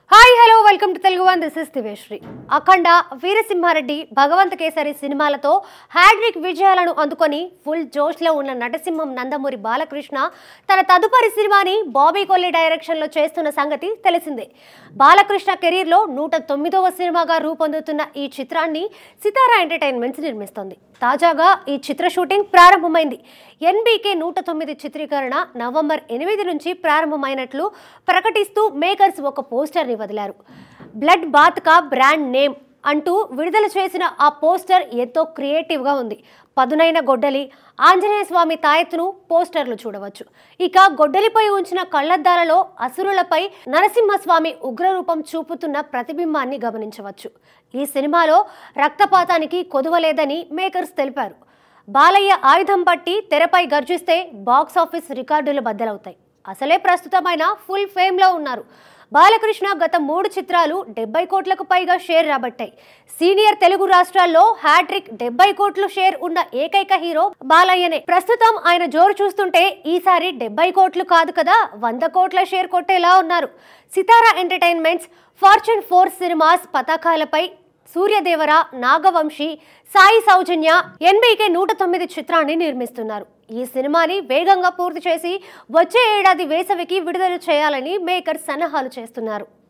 Hi hello welcome to TeluguOne. This is దివేశ్రీ. అఖండ, వీరసింహారెడ్డి, భగవంత్ కేసరి సినిమాలతో hat trick విజయాలను అందుకొని ఫుల్ జోష్లో ఉన్న నటసింహం నందమూరి బాలకృష్ణ తన తదుపరి సినిమాని బాబీ కొల్లి డైరెక్షన్లో చేస్తున్న సంగతి తెలిసిందే. బాలకృష్ణ కెరీర్లో 109వ సినిమాగా రూపొందుతున్న ఈ చిత్రాన్ని సితారా ఎంటర్టైన్మెంట్స్ నిర్మిస్తోంది. తాజాగా ఈ చిత్ర షూటింగ్ ప్రారంభమైంది. NBK109 చిత్రీకరణ నవంబర్ 8 నుంచి ప్రారంభమైనట్లు ప్రకటిస్తూ మేకర్స్ ఒక పోస్టర్ని వదిలారు. బ్లడ్ బాత్ కా బ్రాండ్ నేమ్ అంటూ విడుదల చేసిన ఆ పోస్టర్ ఎంతో క్రియేటివ్గా ఉంది. పదునైన గొడ్డలి, ఆంజనేయ స్వామి తాయెత్తును పోస్టర్లు చూడవచ్చు. ఇక గొడ్డలిపై ఉంచిన కళ్లద్దాలలో అసురులపై నరసింహస్వామి ఉగ్రరూపం చూపుతున్న ప్రతిబింబాన్ని గమనించవచ్చు. ఈ సినిమాలో రక్తపాతానికి కొదువలేదని మేకర్స్ తెలిపారు. బాలయ్య ఆయుధం పట్టి తెరపై గర్జిస్తే బాక్సాఫీస్ రికార్డులు బద్దలవుతాయి. అసలే ప్రస్తుతమైన ఫుల్ ఫేమ్లో ఉన్నారు. బాలకృష్ణ గత 3 చిత్రాలు 70 కోట్లకు పైగా షేర్ రాబట్టాయి. సీనియర్ తెలుగు రాష్ట్రాల్లో హ్యాట్రిక్ 70 కోట్లు షేర్ ఉన్న ఏకైక హీరో బాలయ్యనే. ప్రస్తుతం ఆయన జోరు చూస్తుంటే ఈసారి 70 కోట్లు కాదు కదా, 100 కోట్ల షేర్ కొట్టేలా ఉన్నారు. సితారా ఎంటర్టైన్మెంట్స్, ఫార్చ్యూన్ 4 సినిమాస్ పతాకాలపై సూర్యదేవర, నాగవంశీ, సాయి సౌజన్య NBK109 చిత్రాన్ని నిర్మిస్తున్నారు. ఈ సినిమాని వేగంగా పూర్తి చేసి వచ్చే ఏడాది వేసవికి విడుదల చేయాలని మేకర్స్ సన్నాహాలు చేస్తున్నారు.